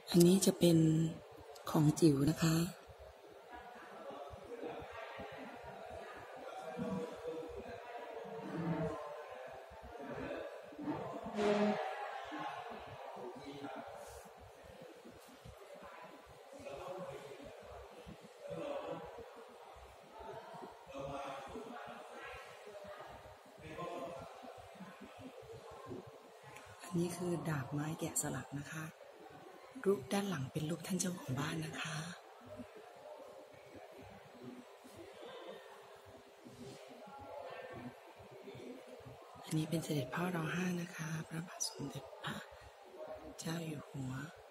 อันนี้จะเป็นของจิ๋วนะคะอันนี้คือดาบไม้แกะสลักนะคะรูปด้านหลังเป็นรูปท่านเจ้าของบ้านนะคะอันนี้เป็นเสด็จพ่อร.5 นะคะพระบาทสมเด็จพระเจ้าอยู่หัว